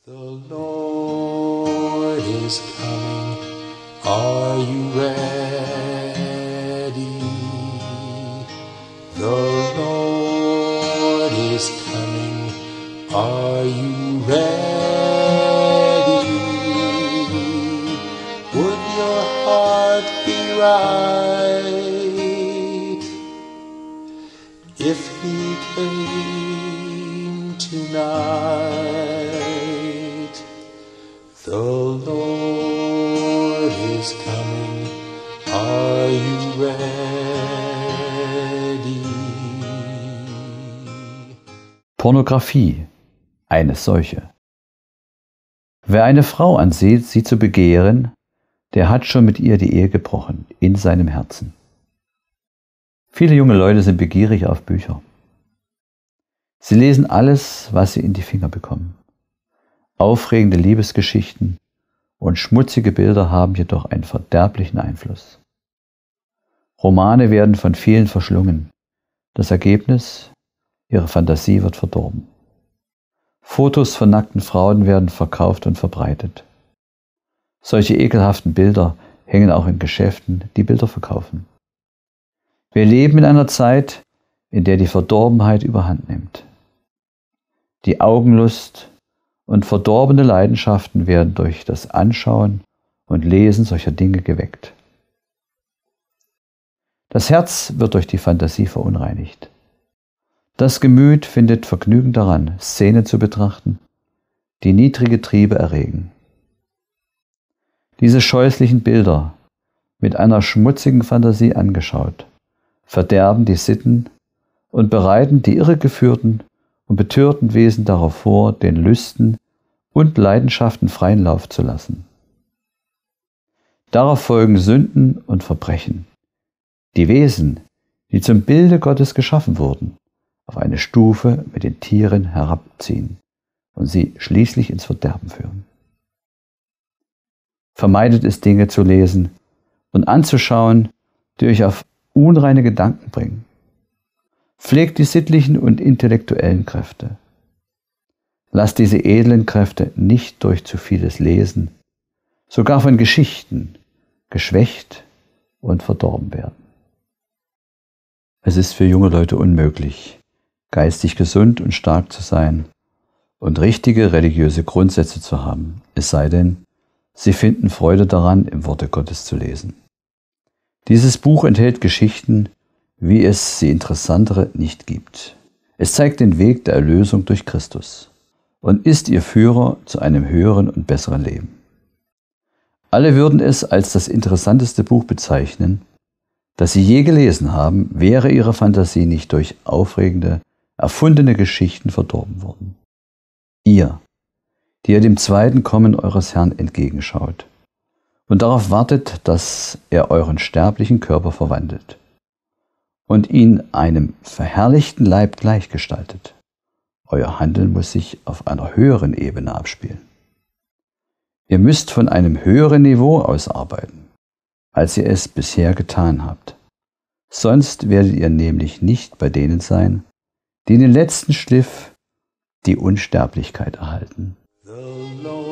The Lord is coming. Are you ready? The Lord is coming. Are you ready? Would your heart be right if he came tonight? The Lord is coming. Are you ready? Pornografie, eine Seuche. Wer eine Frau ansieht, sie zu begehren, der hat schon mit ihr die Ehe gebrochen, in seinem Herzen. Viele junge Leute sind begierig auf Bücher. Sie lesen alles, was sie in die Finger bekommen. Aufregende Liebesgeschichten und schmutzige Bilder haben jedoch einen verderblichen Einfluss. Romane werden von vielen verschlungen. Das Ergebnis? Ihre Fantasie wird verdorben. Fotos von nackten Frauen werden verkauft und verbreitet. Solche ekelhaften Bilder hängen auch in Geschäften, die Bilder verkaufen. Wir leben in einer Zeit, in der die Verdorbenheit überhand nimmt. Die Augenlust und verdorbene Leidenschaften werden durch das Anschauen und Lesen solcher Dinge geweckt. Das Herz wird durch die Fantasie verunreinigt. Das Gemüt findet Vergnügen daran, Szenen zu betrachten, die niedrige Triebe erregen. Diese scheußlichen Bilder, mit einer schmutzigen Fantasie angeschaut, verderben die Sitten und bereiten die irregeführten und betörten Wesen darauf vor, den Lüsten und Leidenschaften freien Lauf zu lassen. Darauf folgen Sünden und Verbrechen. Die Wesen, die zum Bilde Gottes geschaffen wurden, auf eine Stufe mit den Tieren herabziehen und sie schließlich ins Verderben führen. Vermeidet es, Dinge zu lesen und anzuschauen, die euch auf unreine Gedanken bringen. Pflegt die sittlichen und intellektuellen Kräfte. Lasst diese edlen Kräfte nicht durch zu vieles Lesen, sogar von Geschichten, geschwächt und verdorben werden. Es ist für junge Leute unmöglich, geistig gesund und stark zu sein und richtige religiöse Grundsätze zu haben, es sei denn, sie finden Freude daran, im Worte Gottes zu lesen. Dieses Buch enthält Geschichten, wie es sie interessantere nicht gibt. Es zeigt den Weg der Erlösung durch Christus und ist ihr Führer zu einem höheren und besseren Leben. Alle würden es als das interessanteste Buch bezeichnen, das sie je gelesen haben, wäre ihre Fantasie nicht durch aufregende, erfundene Geschichten verdorben worden. Ihr, die ihr dem zweiten Kommen eures Herrn entgegenschaut und darauf wartet, dass er euren sterblichen Körper verwandelt und ihn einem verherrlichten Leib gleichgestaltet. Euer Handeln muss sich auf einer höheren Ebene abspielen. Ihr müsst von einem höheren Niveau aus arbeiten, als ihr es bisher getan habt. Sonst werdet ihr nämlich nicht bei denen sein, die den letzten Schliff, die Unsterblichkeit erhalten. The Lord